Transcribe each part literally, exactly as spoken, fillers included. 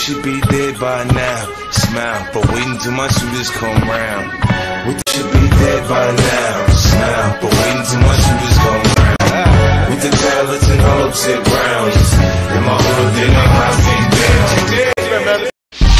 should be dead by now. Smile, but waiting till my shooters come round. We should be dead by now. Smile, but waiting till my shooters come round. With the talents and hopes at rounds. In my hood, they know how to down.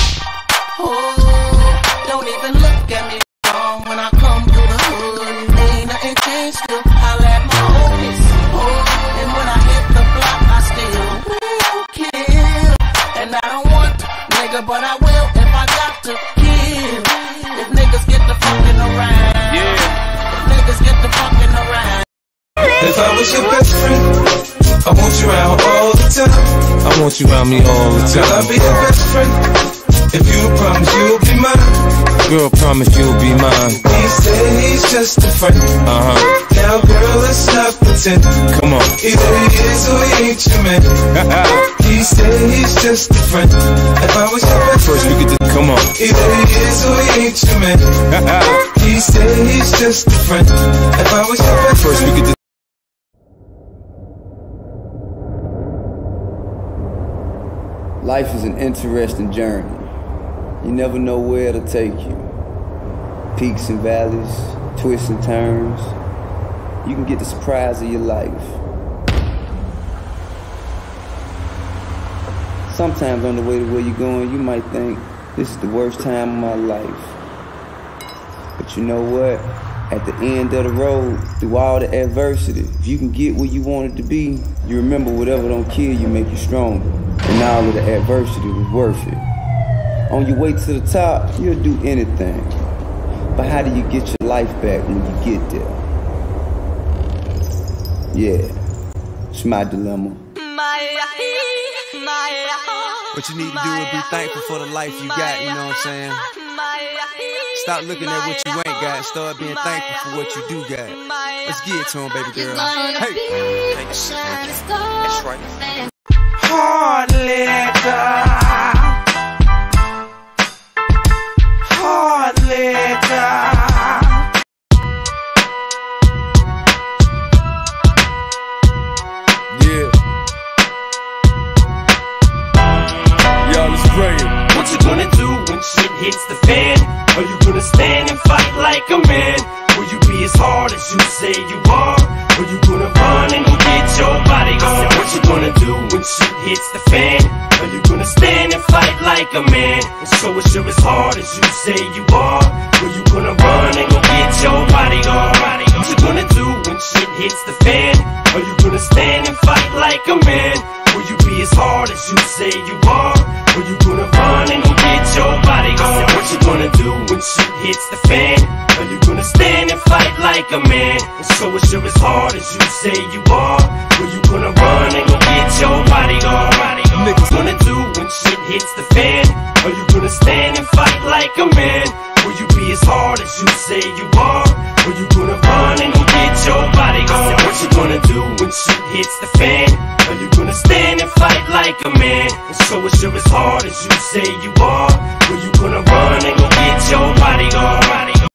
Oh, don't even look at me wrong when I come through the hood. Ain't nothing changed, still holla at my homies. Oh, and when I hit the block, I still will kill. And I don't want to, nigga, but I will if I got to kill. If niggas get the fucking around, yeah. If niggas get the fucking around. If I was your best friend, I want you around all the time. I want you around me all the time. I'll be your best friend. If you promise you'll be mine. Girl, promise you'll be mine. He said he's just a friend. Uh-huh. Now, girl, let's not pretend. Come on. Either he is or he ain't your man. He said he's just a friend. If I was your best First friend, we get to come on. Either he is or he ain't your man. He said he's just a friend. If I was your best First friend, we get to Life is an interesting journey. You never know where it'll take you. Peaks and valleys, twists and turns. You can get the surprise of your life. Sometimes on the way to where you're going, you might think, this is the worst time of my life. But you know what? At the end of the road, through all the adversity, if you can get where you wanted to be, you remember whatever don't kill you make you stronger. And all of the adversity was worth it. On your way to the top, you'll do anything. But how do you get your life back when you get there? Yeah, it's my dilemma. What you need to do is be thankful for the life you got, you know what I'm saying? Stop looking at what you ain't got, start being thankful for what you do got. Let's get it to him, baby girl. Hey! That's right. Hard liquor, hard liquor. Yeah. Y'all is praying. What you gonna do when shit hits the fan? Are you gonna stand and fight like a man? Will you be as hard as you say you are? Or you gonna run and go get your bodyguard? What you gonna do when shit hits the fan? Are you gonna stand and fight like a man? And show us you're as hard as you say you are? Or you gonna run and go get your bodyguard? What you gonna do when shit hits the fan? Are you gonna stand and fight like a man? Will you be as hard as you say you are? Or you gonna run and go get your bodyguard? What you gonna do when shit hits the fan? Are you gonna stand and fight like a man? And show us you're as hard as you say you are? Or you gonna run and go get your bodyguard? Niggas gonna do when shit hits the fan? Are you gonna stand and fight like a man? Will you be as hard as you say you are? Or you gonna run and go get your bodyguard? What you gonna do when shit hits the fan? Are you gonna stand and fight like a man? And show us you're as hard as you say you are? Or you gonna run and go get your bodyguard?